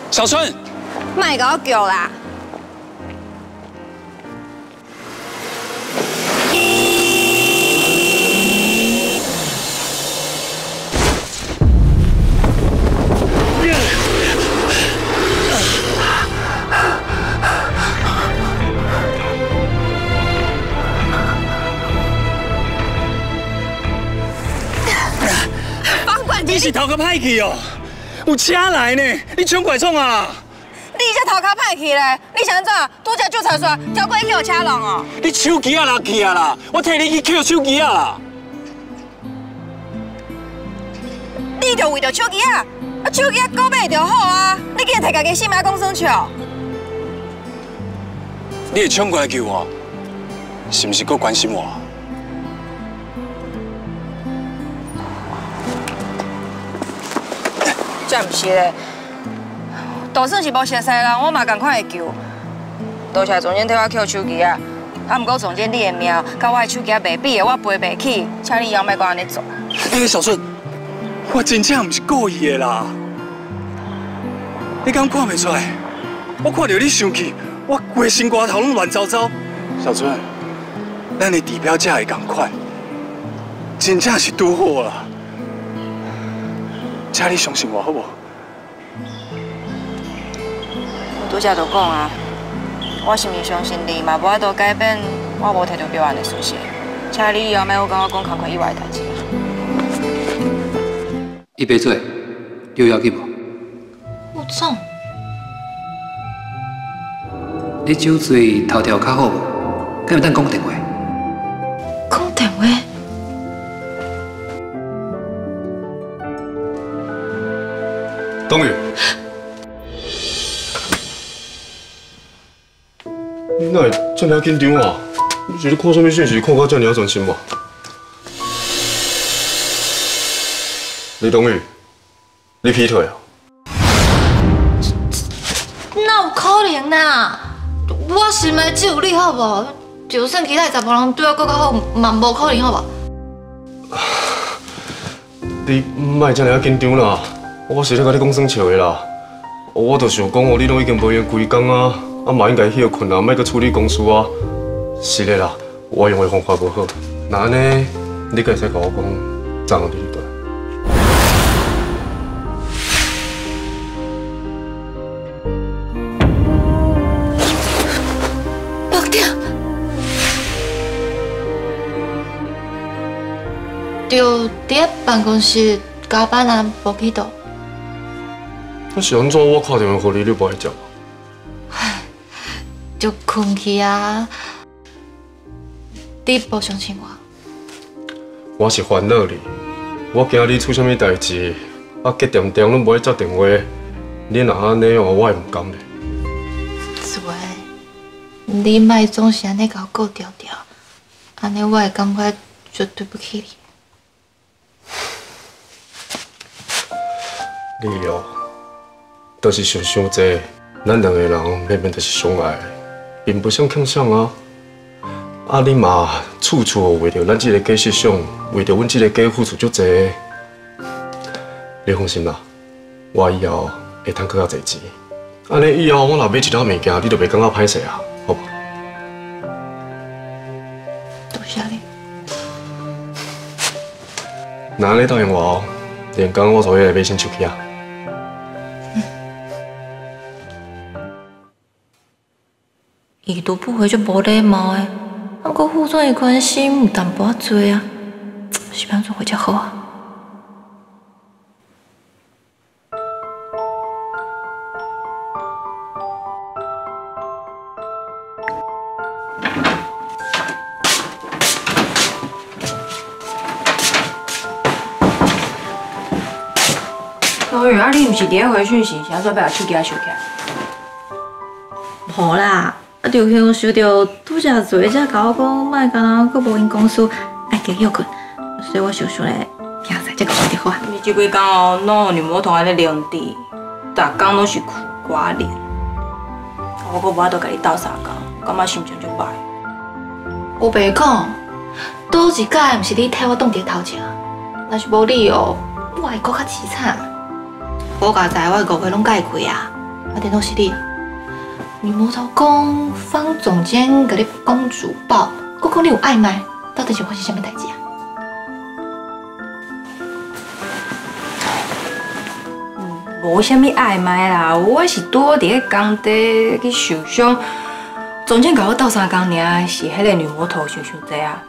小春， 卖甲我叫啦！ 你是头壳歹去哦，有车来呢，你抢过来创啊？ 你这头壳歹去咧，你想怎？拄只警察说交过去叫车龙哦。 你手机啊落去啊啦，我替你去捡手机啊啦。 你就为着手机啊？手机购买就好啊！你竟然摕家己性命讲耍笑？ 你会抢过来救我，是不是够关心我？ 真唔是咧，就算是无熟悉人，我嘛同款会救。多谢总监替我捡手机啊！啊，不过总监你的命，甲我的手机啊袂比的，我背袂起，请你以后莫管安尼做。 小顺，我真正唔是故意的啦。你敢看袂出来？我看到你生气，我规身骨头拢乱糟糟。小春，咱的地标价会同款，真正是拄好啦。请你相信我好不好？ 我拄则就讲啊，我是毋相信你，嘛无法度改变我无摕到表演的事实。请你以后莫有跟我讲同款以外的代志。 一杯水，你有要紧无？ 有总， 你酒醉头条较好无？敢有等讲电话？ 讲电话？ 董宇，你哪会这么紧张啊？你是咧看什么讯息？看到这么专心无？李董宇，你劈腿啊？ 哪有可能啦？我心内只有你好无？就算其他10个人对我更较好，嘛无可能好无？ 你莫这么紧张啦！我是咧甲你讲算笑的啦。我就想讲哦，你拢已经无闲规工啊，嘛应该休困啊，莫搁处理公事啊。是的啦，我用的方法无好。那安尼，你可会使甲我讲怎样对你对？ 6点，就伫咧办公室加班啊，无去到。 那是安怎？我打电话给你，你无爱接？ 就困去啊！你无相信我？ 我是烦恼你，我惊你出啥物代志，结点点拢无爱接电话，你若安尼哦，我会唔甘咧。 是喂，你莫总是安尼甲我顾调调，安尼我会感觉就对不起你。 你哦。都是想伤济，咱两个人明明就是相爱，并不想倾向啊。啊，你嘛处处为着咱这个家设想，为着阮这个家付出足济。你放心啦，我以后会赚更较侪钱。安尼以后我若买一条物件，你就袂感觉歹势啊，好不？ 多谢你。 那安尼答应我哦，连工我昨夜买新手机啊。 已读不回就无礼貌的，不过互动的关心有淡薄仔多啊，是要安怎回才好啊？ 老远啊，你毋是伫咧回讯息，是安怎要把手机收起来？ 无啦。啊，就向想到拄则做，才甲我讲，莫干那佫无闲公司，爱加休困，所以我想咧，明仔再甲我电话。 你这几工哦，拢有女魔头安尼凌迟，逐工拢是苦瓜脸，我佫无法度甲你斗相共，感觉心情就歹。 我袂讲，倒一届毋是你替我挡伫头前，若是无你哦，我会佫较凄惨。我家在我5月拢解开啊， 电话是你啊。女魔头讲方总监甲你公主抱，佮讲你有暧昧，到底是发生什么代志啊？ 无啥物暧昧啦，我是拄伫咧工地去受伤，总监甲我斗3工尔，是迄个女魔头想济啊。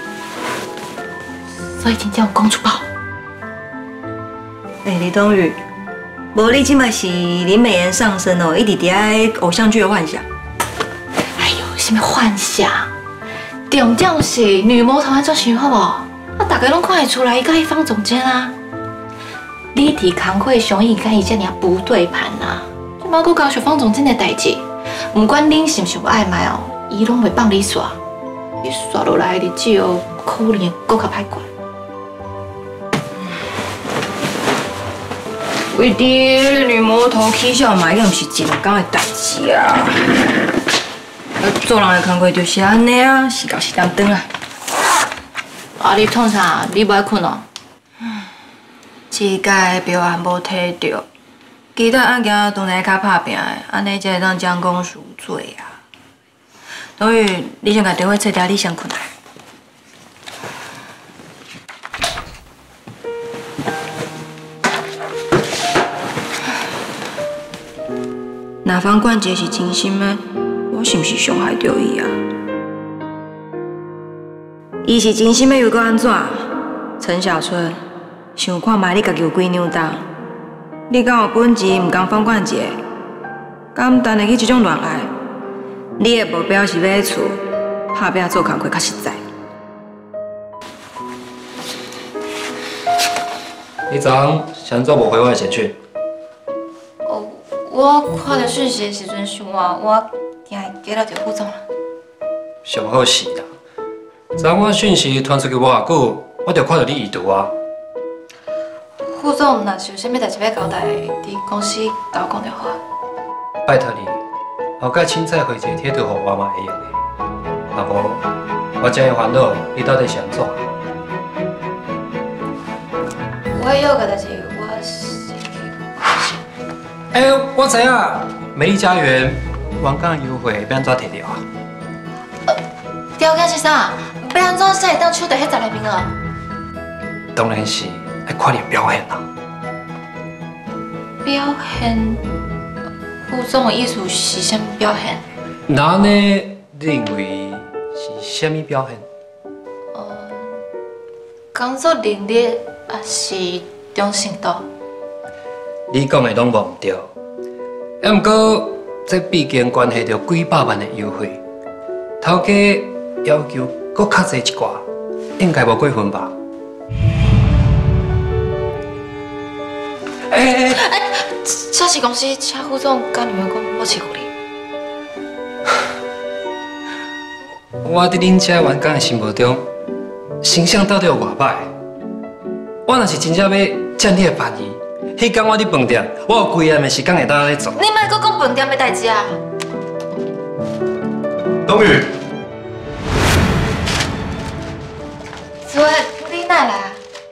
所以真正有公主抱。 李东宇，无你即摆是林美颜上身哦，一直伫咧偶像剧的幻想。 哎呦，什么幻想？重点是女魔头安怎想好无？啊，大家拢看会出来，伊甲伊方总监啊。你伫工会上伊甲伊遮尔不对盘啊！即摆佫交涉方总监的代志，不管恁是毋是有暧昧哦，伊拢袂放你煞。你煞落来的日子哦，可能会佫较歹过。 为伫女魔头起笑嘛，已经毋是一两工的代志啊！做人的工课就是安尼啊，时到时当转啊。 啊，你创啥？你无爱困哦？ 即届标案无摕到，其他案件都来较拍拼的，安尼才会当将功赎罪啊。等于你先甲电话切掉，你先困来。若方冠杰是真心的，我是毋是伤害到伊啊？伊是真心的又搁安怎？陈小春。想看卖你家己有几两重？你敢有本钱唔讲方冠杰？敢担得起这种恋爱？你的目标是买厝，拍拼做工课较实在。 你早上想做无回我的简讯？ 哦，我看到讯息的时阵想话，我惊会记到着副总啦。 上好是啦，昨昏我讯息传出去无偌久，我就看到你已读啊。 副总若是有啥物代志要交代，伫公司甲我讲就好。 拜托你，后盖凊彩回一个贴图互我嘛会用的。若无，我真会烦恼，你到底是安怎？ 我要个代志，我先去。 我知影，美丽家园员工优惠要安怎摕到啊？ 条件是啥？要安怎才会当取得迄10个名额？ 当然是。要看你表现啦！ 表现，副总的意思是啥物表现？ 那呢？你认为是啥物表现？ 工作能力还是忠诚度？ 你讲的拢无唔对，不过这毕竟关系到几百万的优惠，头家要求搁较济一寡，应该无过分吧？ 这是公司请副总甲女员工默契鼓励。 我伫恁遮员工的心目中，形象到底有偌歹？我若是真正要占你的便宜，迄天我伫饭店，我有规暗的时间会当咧做。 你莫搁讲饭店的代志啊！ 冬雨， 所以你哪来？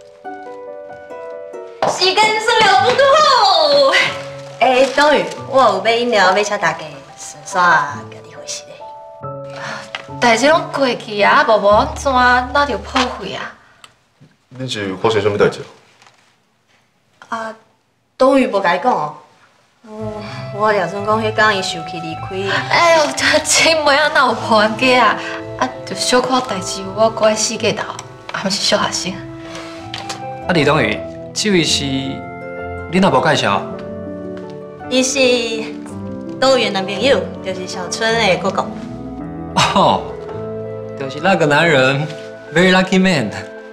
时间算了不多好。 冬雨，我有买饮料要请大家，顺便甲你回信的。 代志拢过去啊，无安怎哪着破费啊？ 你是发生什么代志？ 啊，冬雨无甲你讲哦。我俩算讲迄天伊受气离开。 哎呦，真袂啊，哪有破案家啊？啊，就小可代志，我搁爱死过头，还毋是小学生。 啊，李东宇，这位是你若无介绍？ 伊是冬雨的男朋友，就是小春的哥哥。 哦，就是那个男人 ，very lucky man。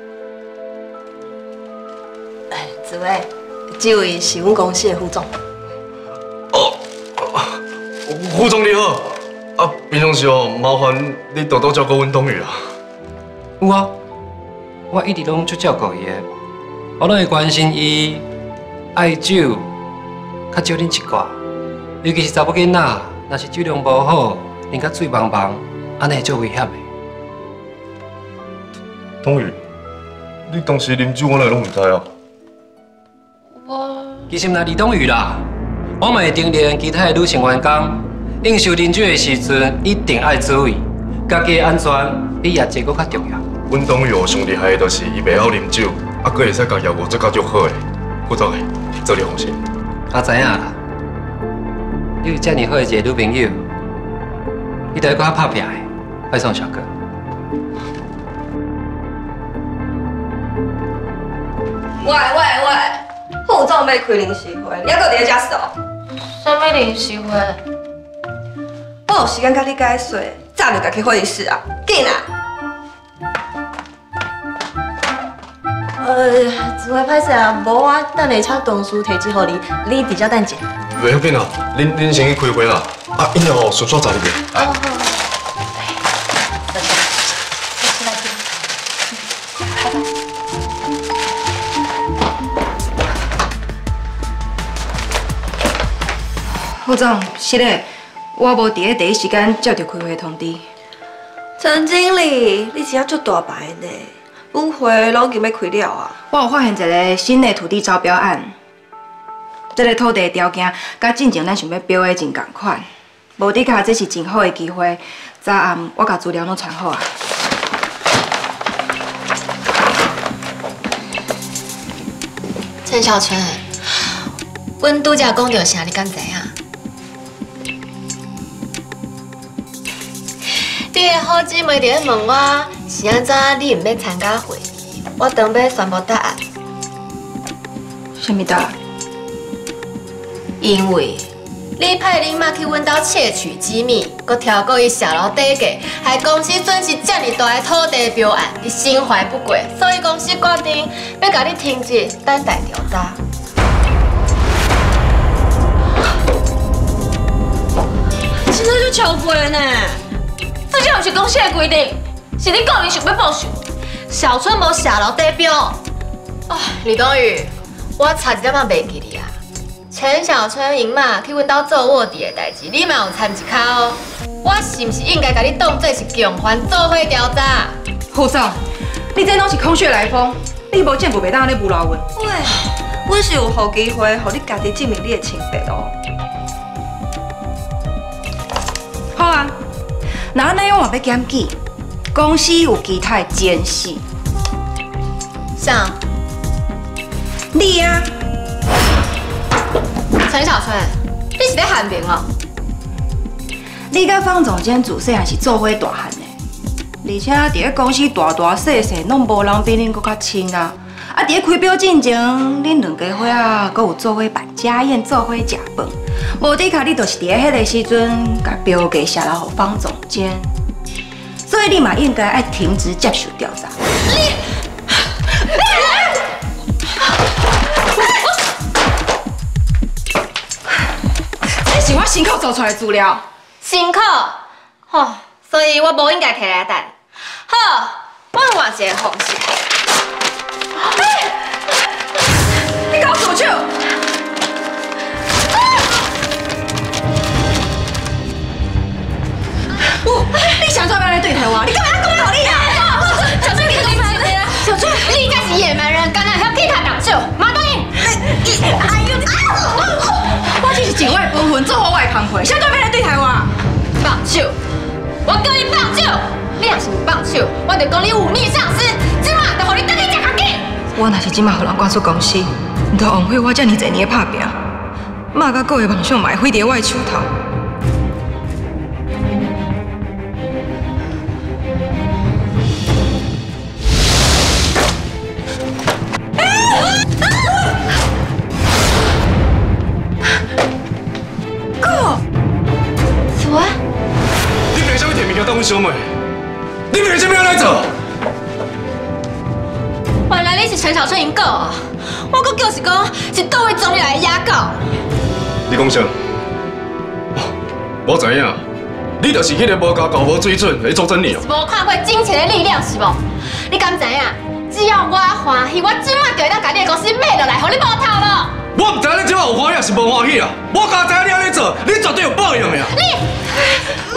紫薇，这位是阮公司的副总。 副总你好，啊，平常时哦，麻烦你多多照顾阮冬雨啊。 有啊，我一直拢足照顾伊的，我拢会关心伊爱酒，较少啉一寡，尤其是查某囡仔，若是酒量无好，啉甲醉茫茫，安尼会足危险的。 冬雨，你当时啉酒，我哪会拢唔知啊？ 我其实毋是李东宇啦， 我嘛会叮咛其他的女性员工，应酬饮酒的时阵一定爱注意，家己的安全比业绩搁较重要。 阮董友上厉害的就是伊袂晓啉酒，还佫会使甲业务做到足好的。副总诶，做你放心。 我知影啦，你有遮尔好的一个女朋友，你得搁较拍拼的，拜送小哥。 喂，副总要开临时会，你还搁伫咧遮耍？ 什么临时会？ 我有时间甲你解说，早就家去会议室啊，紧啊！ 这位歹势啊，无我等下请同事提子予你，你直接等者。 袂要紧啊，恁先去开会啦。啊，饮料顺续在里面。 好。 副总，是嘞，我无伫咧第一时间接到开会通知。陈经理，你真正足大牌呢，本会拢已经要开了啊！我有发现一个新的土地招标案，这个土地条件甲进前咱想要标的真同款，无底卡这是真好的机会。早暗我甲资料拢传好啊。 陈小春，阮拄则讲着啥，你敢知影？你的好姊妹伫咧问我，是安怎你唔要参加会议？我当要宣布答案。 什么答案？ 因为你派恁妈去阮兜窃取机密，佮超过伊下楼底价，害公司损失遮尔大的土地标案，你心怀不轨，所以公司决定要甲你停职等待调查。 现在就超过呢。 这就不是公司的规定，是你个人想要报仇。小春无下楼底标。哦，李东宇，我差一点仔袂记你啊。陈小春因妈去阮兜做卧底的代志，你嘛有参一脚哦。我是不是应该甲你当做是共犯做伙调查？ 副总，你这拢是空穴来风，你无证据袂当安尼诬赖阮。 喂，阮是有好机会，互你家己证明你的清白哦。 好啊。那安尼我嘛要检举，公司有其他的奸细。 像你啊， 陈小春，你是在喊名哦？ 你甲方总监自细汉是做伙大汉的，而且伫咧公司大大细细，拢无人比恁搁较亲啊。啊，伫咧开标进前，恁两家伙啊，搁有做伙办家宴，做伙食饭。无底卡，你就是伫咧迄个时阵，甲标价下来互方总监，所以你嘛应该爱停职接受调查。这是我辛苦做出来的资料。 辛苦，吼，所以我无应该摕来等。好，我换一个方式。 你搞什么去？你想做咩来对台我？你干嘛要讲道理啊？ 小春，你干嘛呢？小春，你才是野蛮人，敢若向其他人手，马东英。 哎呦！我只是境外分分做我外工会，想做咩来对台我？ 放手！我叫你放手！你若是不放手，我就讲你忤逆上司，今晚就互你等去吃卡紧。 我若是今晚互人赶出公司，唔就枉费我遮尔侪年的打拼，妈甲各位梦想嘛会毁伫我的手头。 当兄妹，你凭什么要来做？ 原来你是陈小春因狗啊！我阁叫是讲是倒位总理来压狗。 你讲啥？我知影，你就是迄个无家教、无水准的总经理哦。 无看过金钱的力量是无？你敢知影？只要我欢喜，我今晚就会当把你的公司买落来，互你无头路。 我唔知你今晚有欢喜还是无欢喜啊！我家知影你安尼做，你绝对有报应的啊！ 你。